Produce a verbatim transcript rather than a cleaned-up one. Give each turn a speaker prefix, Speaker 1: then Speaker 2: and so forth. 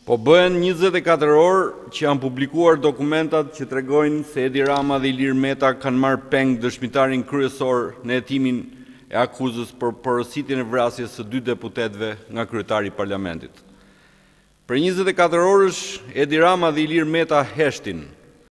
Speaker 1: Po bëhen njëzet e katër orë që janë publikuar dokumentat që tregojnë se Edi Rama dhe Ilir Meta kanë marrë peng dëshmitarin kryesor në hetimin e akuzës për porositjen e vrasjes së dy deputetëve nga kryetari i parlamentit. Për njëzet e katër orësh, Edi Rama dhe Ilir Meta heshtin